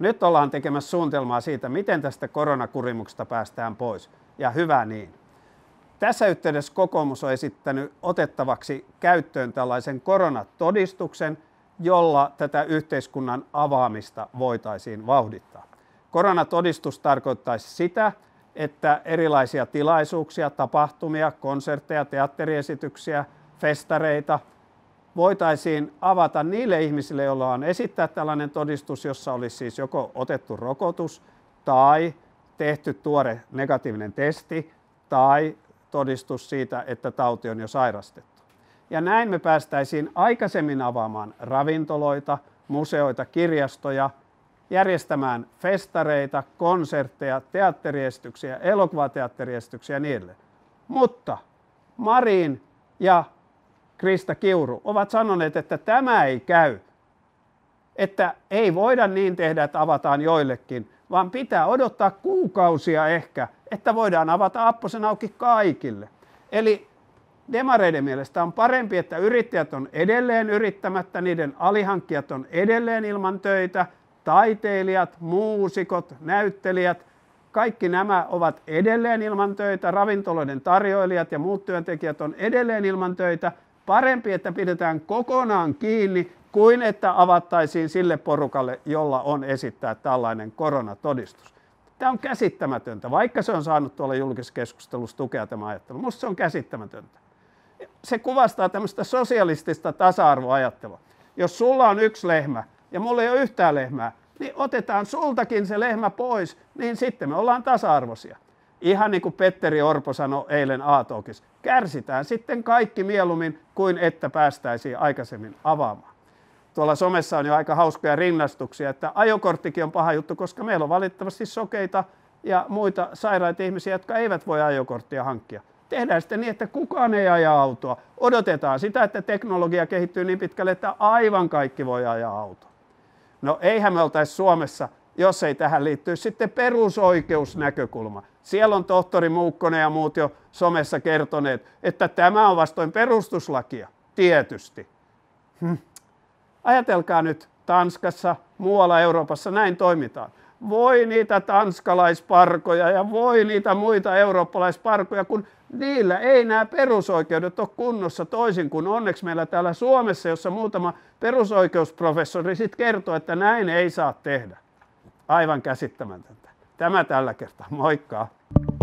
Nyt ollaan tekemässä suunnitelmaa siitä, miten tästä koronakurimuksesta päästään pois. Ja hyvä niin. Tässä yhteydessä kokoomus on esittänyt otettavaksi käyttöön tällaisen koronatodistuksen, jolla tätä yhteiskunnan avaamista voitaisiin vauhdittaa. Koronatodistus tarkoittaisi sitä, että erilaisia tilaisuuksia, tapahtumia, konsertteja, teatteriesityksiä, festareita voitaisiin avata niille ihmisille, joilla on esittää tällainen todistus, jossa olisi siis joko otettu rokotus tai tehty tuore negatiivinen testi tai todistus siitä, että tauti on jo sairastettu. Ja näin me päästäisiin aikaisemmin avaamaan ravintoloita, museoita, kirjastoja, järjestämään festareita, konsertteja, teatteriesityksiä, elokuvateatteriesityksiä ja niin edelleen. Mutta Marin ja Krista Kiuru ovat sanoneet, että tämä ei käy. Että ei voida niin tehdä, että avataan joillekin, vaan pitää odottaa kuukausia ehkä, että voidaan avata Apposen auki kaikille. Eli demareiden mielestä on parempi, että yrittäjät on edelleen yrittämättä, niiden alihankkijat on edelleen ilman töitä, taiteilijat, muusikot, näyttelijät, kaikki nämä ovat edelleen ilman töitä, ravintoloiden tarjoilijat ja muut työntekijät on edelleen ilman töitä. Parempi, että pidetään kokonaan kiinni kuin että avattaisiin sille porukalle, jolla on esittää tällainen koronatodistus. Tämä on käsittämätöntä, vaikka se on saanut tuolla julkisessa keskustelussa tukea tämä ajattelu. Minusta se on käsittämätöntä. Se kuvastaa tämmöistä sosialistista tasa-arvoajattelua. Jos sulla on yksi lehmä ja mulla ei ole yhtään lehmää, niin otetaan sultakin se lehmä pois, niin sitten me ollaan tasa-arvoisia. Ihan niin kuin Petteri Orpo sanoi eilen A-talkissa, kärsitään sitten kaikki mieluummin kuin että päästäisiin aikaisemmin avaamaan. Tuolla somessa on jo aika hauskoja rinnastuksia, että ajokorttikin on paha juttu, koska meillä on valitettavasti sokeita ja muita sairaita ihmisiä, jotka eivät voi ajokorttia hankkia. Tehdään sitten niin, että kukaan ei aja autoa. Odotetaan sitä, että teknologia kehittyy niin pitkälle, että aivan kaikki voi ajaa autoa. No eihän me oltaisi Suomessa, jos ei tähän liittyisi sitten perusoikeusnäkökulma. Siellä on tohtori Muukkonen ja muut jo somessa kertoneet, että tämä on vastoin perustuslakia. Tietysti. Ajatelkaa nyt, Tanskassa, muualla Euroopassa näin toimitaan. Voi niitä tanskalaisparkoja ja voi niitä muita eurooppalaisparkoja, kun niillä ei nämä perusoikeudet ole kunnossa toisin kuin onneksi meillä täällä Suomessa, jossa muutama perusoikeusprofessori sitten kertoo, että näin ei saa tehdä. Aivan käsittämätöntä. Tämä tällä kertaa. Moikka!